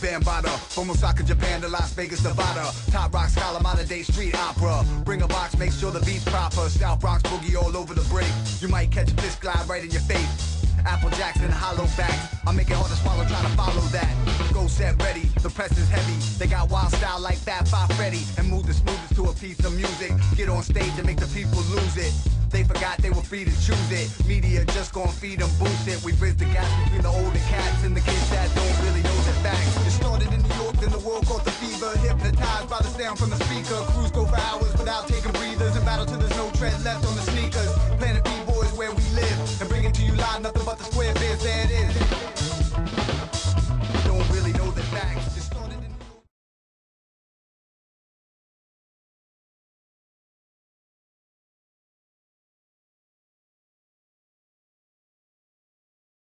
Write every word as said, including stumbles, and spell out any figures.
Bambaataa. From Osaka, Japan to Las Vegas, Nevada. Top rock scholar, modern day street opera. Bring a box, make sure the beat's proper. South Bronx boogie all over the break. You might catch a fish glide right in your face. Apple Jacks and hollow backs. I make it hard to swallow, try to follow that. Go set ready, the press is heavy. They got wild style like Fat Five Freddy. And move the smoothest to a piece of music. Get on stage and make the people lose it. They forgot they were free to choose it. Media just gon' feed them bullshit. We bridge the gap between the older cats and the kids that don't really know the facts. It started in New York, then the world caught the fever. Hypnotized by the sound from the speaker. Crews go for hours without taking breathers. In battle till there's no tread left on the sneakers. Planet B-boys where we live. And bringing to you live nothing but the square biz, there it is.